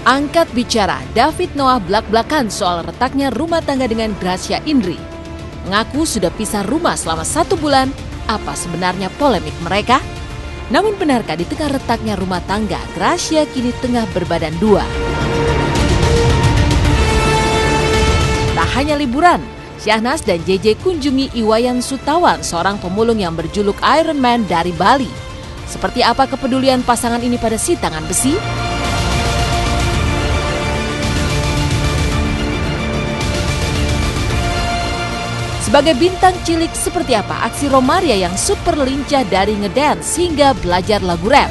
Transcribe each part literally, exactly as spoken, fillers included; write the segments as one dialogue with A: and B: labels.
A: Angkat bicara, David Noah blak-blakan soal retaknya rumah tangga dengan Gracia Indri. Mengaku sudah pisah rumah selama satu bulan, apa sebenarnya polemik mereka? Namun benarkah di tengah retaknya rumah tangga, Gracia kini tengah berbadan dua? Tak hanya liburan, Syahnas dan J J kunjungi Iwayan Sutawan, seorang pemulung yang berjuluk Iron Man dari Bali. Seperti apa kepedulian pasangan ini pada si tangan besi? Sebagai bintang cilik, seperti apa aksi Romaria yang super lincah dari ngedance hingga belajar lagu rap?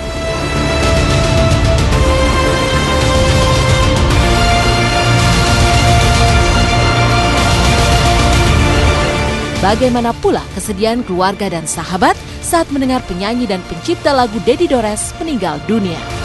A: Bagaimana pula kesedihan keluarga dan sahabat saat mendengar penyanyi dan pencipta lagu Dedi Dores meninggal dunia?